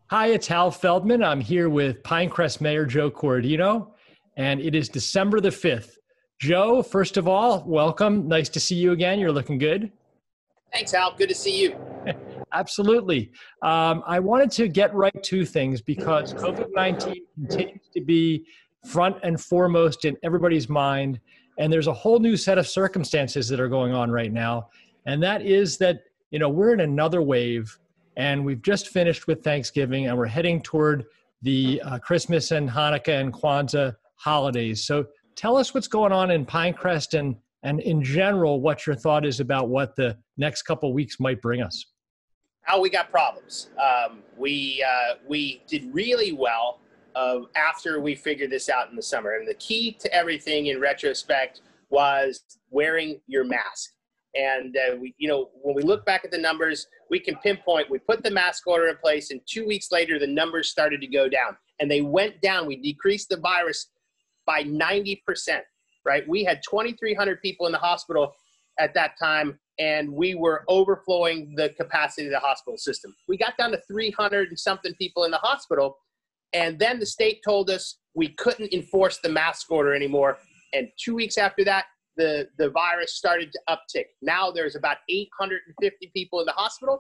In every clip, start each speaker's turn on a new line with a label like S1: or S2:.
S1: Hi, it's Hal Feldman. I'm here with Pinecrest Mayor Joe Corradino, and it is December the 5th. Joe, first of all, welcome. Nice to see you again. You're looking good.
S2: Thanks, Hal. Good to see you.
S1: Absolutely. I wanted to get right to things because COVID-19 continues to be front and foremost in everybody's mind. And there's a whole new set of circumstances that are going on right now. And that is that, we're in another wave and we've just finished with Thanksgiving and we're heading toward the Christmas and Hanukkah and Kwanzaa holidays. So tell us what's going on in Pinecrest and in general, what your thought is about what the next couple of weeks might bring us.
S2: Hal, we got problems. We did really well after we figured this out in the summer. And the key to everything in retrospect was wearing your mask. And when we look back at the numbers, we can pinpoint, we put the mask order in place and 2 weeks later, the numbers started to go down and they went down. We decreased the virus by 90%, right? We had 2,300 people in the hospital at that time, and we were overflowing the capacity of the hospital system. We got down to 300 and something people in the hospital, and then the state told us we couldn't enforce the mask order anymore. And 2 weeks after that, the virus started to uptick. Now there's about 850 people in the hospital.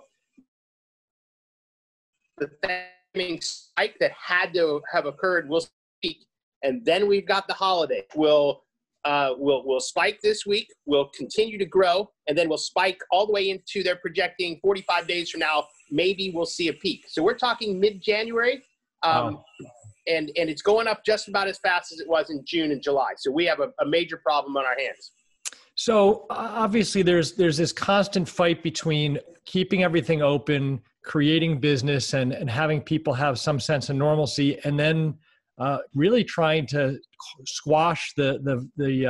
S2: The Thanksgiving spike that had to have occurred will speak, and then we've got the holiday. We'll spike this week. We'll continue to grow, and then we'll spike all the way into they're projecting 45 days from now. Maybe we'll see a peak. So we're talking mid-January, and it's going up just about as fast as it was in June and July. So we have a major problem on our hands.
S1: So obviously there's this constant fight between keeping everything open, creating business, and having people have some sense of normalcy, and then really trying to squash the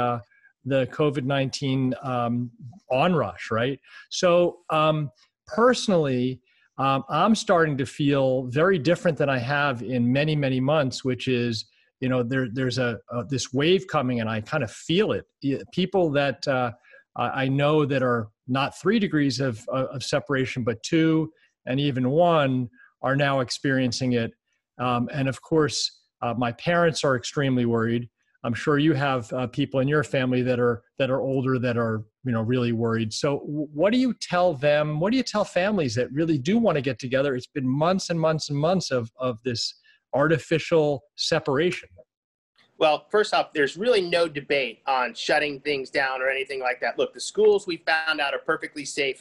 S1: COVID-19 onrush, right? So personally, I'm starting to feel very different than I have in many, many months, which is, there's this wave coming and I kind of feel it. People that I know that are not 3 degrees of separation, but 2 and even 1 are now experiencing it. And of course, my parents are extremely worried. I'm sure you have people in your family that are older that are really worried. So what do you tell them? What do you tell families that really do want to get together? It's been months and months and months of this artificial separation.
S2: Well, first off, there's really no debate on shutting things down or anything like that. Look, the schools we found out are perfectly safe.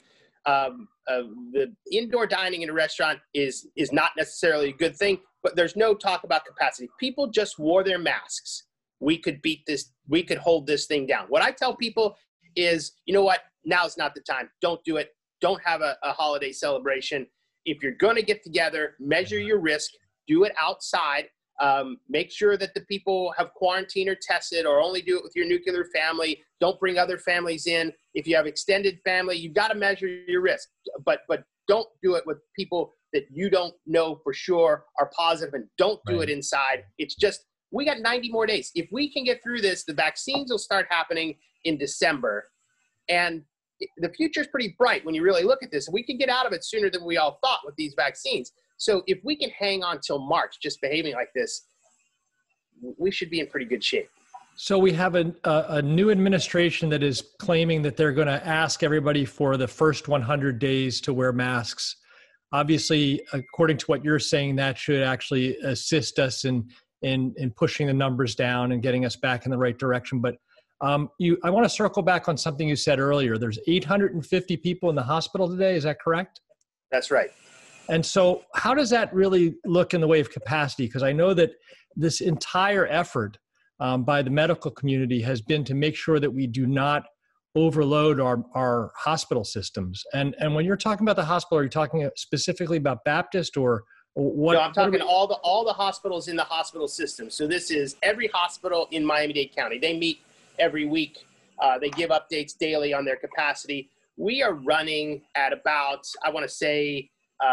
S2: The indoor dining in a restaurant is not necessarily a good thing, but there's no talk about capacity. People just wore their masks. We could beat this. We could hold this thing down. What I tell people is, you know what? Now's not the time. Don't do it. Don't have a holiday celebration. If you're going to get together, measure your risk. Do it outside. Make sure that the people have quarantined or tested, or only do it with your nuclear family. Don't bring other families in. If you have extended family, you've got to measure your risk. But don't do it with people that you don't know for sure are positive, and don't do it inside. It's just, we got 90 more days. If we can get through this, the vaccines will start happening in December. And the future is pretty bright when you really look at this. We can get out of it sooner than we all thought with these vaccines. So if we can hang on till March just behaving like this, we should be in pretty good shape.
S1: So we have a new administration that is claiming that they're going to ask everybody for the first 100 days to wear masks. Obviously, according to what you're saying, that should actually assist us in pushing the numbers down and getting us back in the right direction. But I want to circle back on something you said earlier. There's 850 people in the hospital today. Is that correct?
S2: That's right.
S1: And so how does that really look in the way of capacity? Because I know that this entire effort by the medical community has been to make sure that we do not overload our hospital systems. And when you're talking about the hospital, are you talking specifically about Baptist or what?
S2: No, I'm talking all the hospitals in the hospital system. So this is every hospital in Miami-Dade County. They meet every week. They give updates daily on their capacity. We are running at about, I want to say,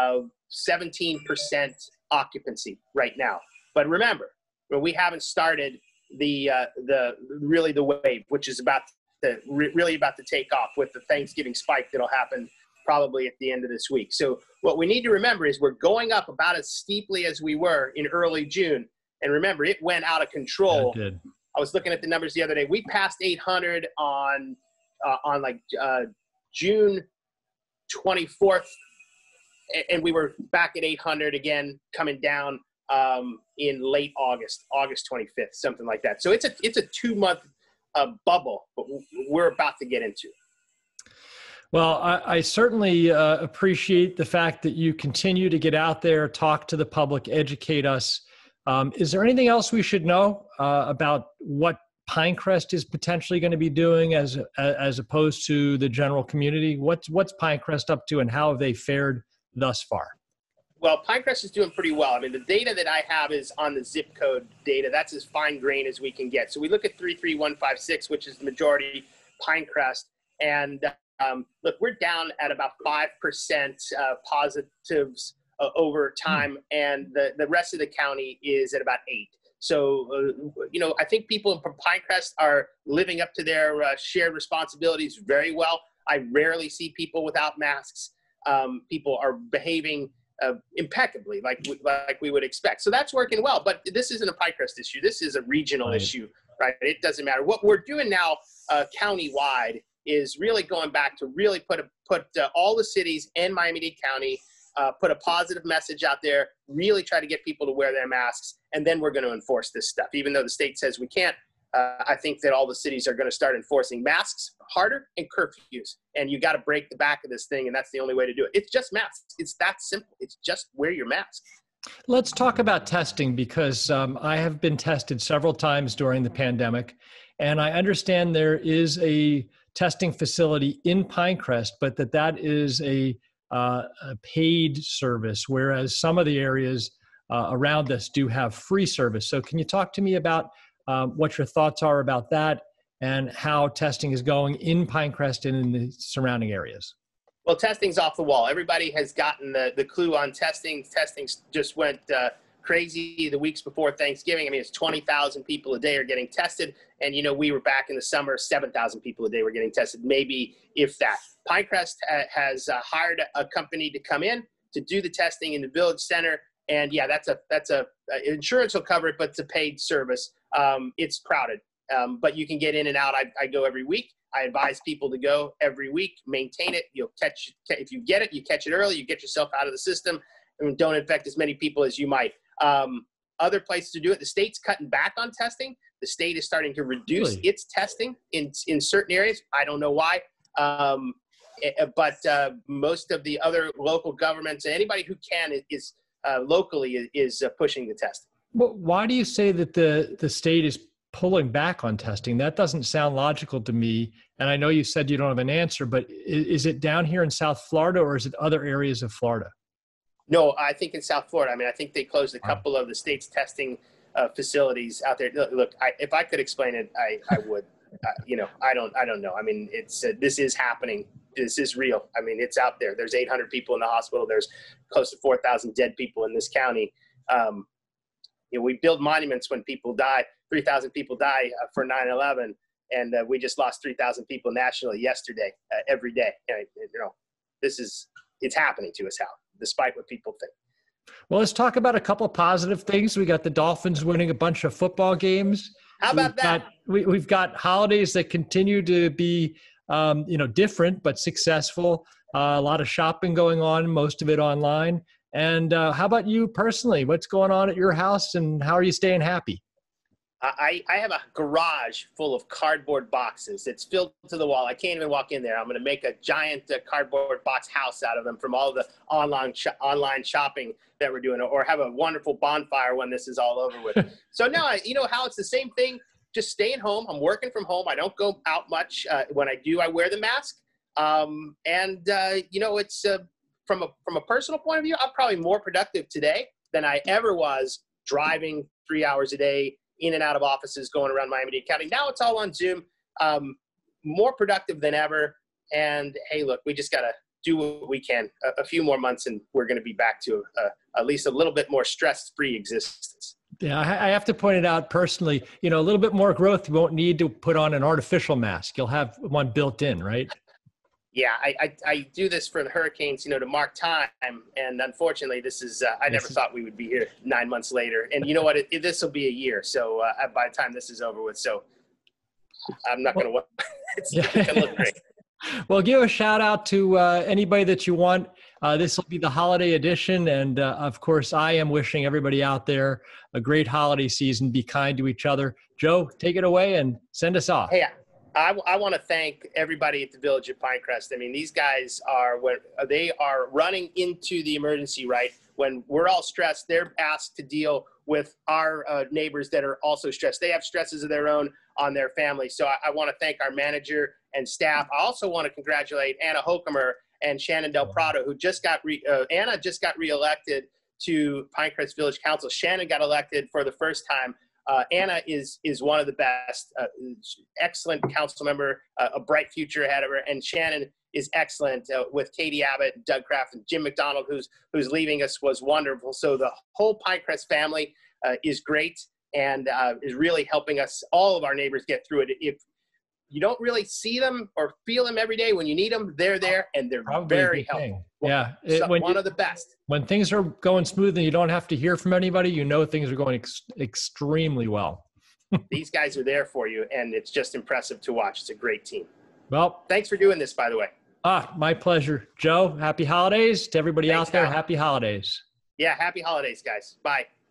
S2: 17% occupancy right now. But remember, we haven't started the wave, which is really about to take off with the Thanksgiving spike that'll happen probably at the end of this week. So what we need to remember is we're going up about as steeply as we were in early June. And remember, it went out of control.
S1: Yeah, it did.
S2: I was looking at the numbers the other day. We passed 800 on June 24th, and we were back at 800 again, coming down in late August 25th, something like that. So it's a 2-month bubble, but we're about to get into.
S1: Well, I certainly appreciate the fact that you continue to get out there, talk to the public, educate us. Is there anything else we should know about what Pinecrest is potentially going to be doing as opposed to the general community? What's Pinecrest up to, and how have they fared thus far?
S2: Well, Pinecrest is doing pretty well. I mean, the data that I have is on the zip code data. That's as fine grain as we can get. So we look at 33156, which is the majority Pinecrest. And look, we're down at about 5% positives over time. And the rest of the county is at about 8. So, I think people from Pinecrest are living up to their shared responsibilities very well. I rarely see people without masks. People are behaving impeccably, like we would expect. So that's working well. But this isn't a Pinecrest issue. This is a regional issue, right? It doesn't matter. What we're doing now county-wide is really going back to really put all the cities and Miami-Dade County, put a positive message out there, really try to get people to wear their masks, and then we're going to enforce this stuff. Even though the state says we can't, I think that all the cities are going to start enforcing masks harder and curfews. And you got to break the back of this thing, and that's the only way to do it. It's just masks. It's that simple. It's just wear your mask.
S1: Let's talk about testing, because I have been tested several times during the pandemic, and I understand there is a testing facility in Pinecrest, but that is a paid service, whereas some of the areas around us do have free service. So can you talk to me about what your thoughts are about that and how testing is going in Pinecrest and in the surrounding areas?
S2: Well, testing's off the wall. Everybody has gotten the clue on testing. Testing just went crazy the weeks before Thanksgiving. I mean, it's 20,000 people a day are getting tested. And, we were back in the summer, 7,000 people a day were getting tested, maybe if that. Pinecrest has hired a company to come in to do the testing in the Village Center. And yeah, that's a insurance will cover it, but it's a paid service. It's crowded, but you can get in and out. I go every week. I advise people to go every week, maintain it. If you get it, you catch it early, you get yourself out of the system, and don't infect as many people as you might. Other places to do it, the state's cutting back on testing. The state is starting to reduce its testing in certain areas. I don't know why. But most of the other local governments, anybody who can is locally is pushing the testing.
S1: Well, why do you say that the state is pulling back on testing? That doesn't sound logical to me. And I know you said you don't have an answer, but is it down here in South Florida, or is it other areas of Florida?
S2: No, I think in South Florida. I mean, I think they closed a couple of the state's testing facilities out there. Look, if I could explain it, I would. I don't know. I mean, it's this is happening. This is real. I mean, it's out there. There's 800 people in the hospital. There's close to 4,000 dead people in this county. We build monuments when people die. 3,000 people die for 9/11, and we just lost 3,000 people nationally yesterday. Every day, it's happening to us, Hal, despite what people think.
S1: Well, let's talk about a couple of positive things. We got the Dolphins winning a bunch of football games.
S2: How about that?
S1: We've got holidays that continue to be, different but successful. A lot of shopping going on, most of it online. And how about you personally? What's going on at your house, and how are you staying happy?
S2: I have a garage full of cardboard boxes. It's filled to the wall. I can't even walk in there. I'm going to make a giant cardboard box house out of them from all the online shopping that we're doing, or have a wonderful bonfire when this is all over with. So now, how it's the same thing, just staying home. I'm working from home. I don't go out much. When I do, I wear the mask. It's from a personal point of view, I'm probably more productive today than I ever was driving 3 hours a day in and out of offices going around Miami-Dade County. Now it's all on Zoom, more productive than ever. And hey, look, we just got to do what we can. A few more months and we're going to be back to at least a little bit more stress-free existence.
S1: Yeah, I have to point it out personally, a little bit more growth. You won't need to put on an artificial mask. You'll have one built in, right?
S2: Yeah, I do this for the Hurricanes, to mark time, and unfortunately, this is I never thought we would be here 9 months later, and you know what? This will be a year, so by the time this is over with, so I'm not going to. It's going to look great.
S1: Well, give a shout out to anybody that you want. This will be the holiday edition, and of course, I am wishing everybody out there a great holiday season. Be kind to each other. Joe, take it away and send us off.
S2: Hey, I want to thank everybody at the Village of Pinecrest. I mean, these guys they are running into the emergency, right? When we're all stressed, they're asked to deal with our neighbors that are also stressed. They have stresses of their own on their family. So I want to thank our manager and staff. I also want to congratulate Anna Hokemer and Shannon Del Prado, who just got Anna just got reelected to Pinecrest Village Council. Shannon got elected for the first time. Anna is one of the best, excellent council member, a bright future ahead of her, and Shannon is excellent with Katie Abbott, Doug Kraft, and Jim McDonald, who's leaving us, was wonderful. So the whole Pinecrest family is great and is really helping us, all of our neighbors, get through it. If you don't really see them or feel them every day, when you need them, they're there, and they're probably very helpful.
S1: Yeah.
S2: One of the best.
S1: When things are going smooth and you don't have to hear from anybody, things are going extremely well.
S2: These guys are there for you, and it's just impressive to watch. It's a great team.
S1: Well,
S2: thanks for doing this, by the way.
S1: My pleasure. Joe, happy holidays to everybody out there. Happy holidays.
S2: Yeah, happy holidays, guys. Bye.